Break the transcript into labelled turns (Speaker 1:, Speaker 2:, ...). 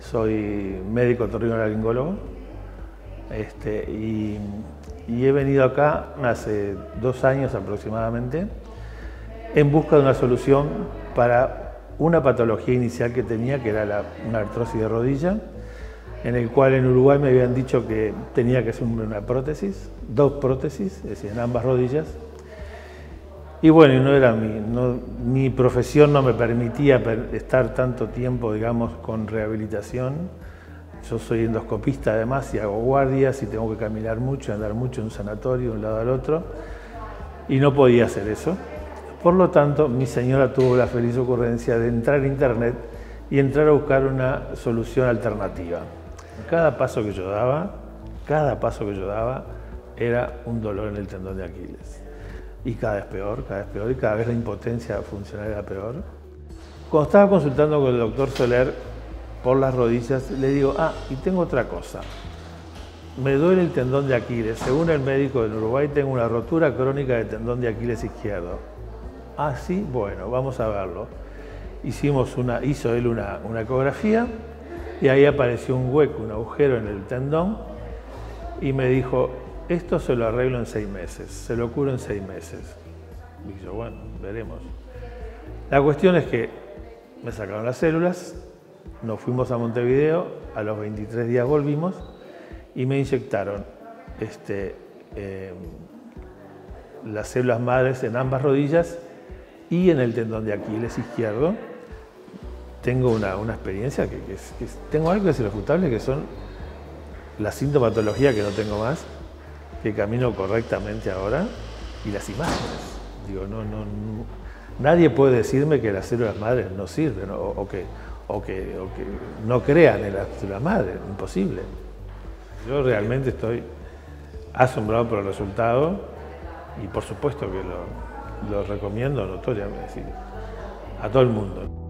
Speaker 1: soy médico otorrinolaringólogo y he venido acá hace 2 años aproximadamente en busca de una solución para una patología inicial que tenía, que era una artrosis de rodilla, en el cual en Uruguay me habían dicho que tenía que hacer una prótesis, 2 prótesis, es decir, en ambas rodillas. Y bueno, no era mi profesión no me permitía estar tanto tiempo, digamos, con rehabilitación. Yo soy endoscopista además y hago guardias y tengo que caminar mucho, andar mucho en un sanatorio de un lado al otro, y no podía hacer eso. Por lo tanto, mi señora tuvo la feliz ocurrencia de entrar a internet y entrar a buscar una solución alternativa. Cada paso que yo daba era un dolor en el tendón de Aquiles. Y cada vez peor, y cada vez la impotencia funcional era peor. Cuando estaba consultando con el doctor Soler por las rodillas, le digo, y tengo otra cosa. Me duele el tendón de Aquiles. Según el médico en Uruguay, tengo una rotura crónica del tendón de Aquiles izquierdo. Sí, bueno, vamos a verlo. Hizo él una ecografía y ahí apareció un hueco, un agujero en el tendón y me dijo, esto se lo arreglo en 6 meses, se lo curo en 6 meses. Y yo, bueno, veremos. La cuestión es que me sacaron las células, nos fuimos a Montevideo, a los 23 días volvimos y me inyectaron las células madres en ambas rodillas y en el tendón de Aquiles izquierdo. Tengo una experiencia tengo algo que es irrefutable, que son la sintomatología que no tengo más, que camino correctamente ahora, y las imágenes. Digo, nadie puede decirme que las células madres no sirven o que no crean en las células madres, imposible. Yo realmente estoy asombrado por el resultado y por supuesto que lo recomiendo notoriamente a todo el mundo.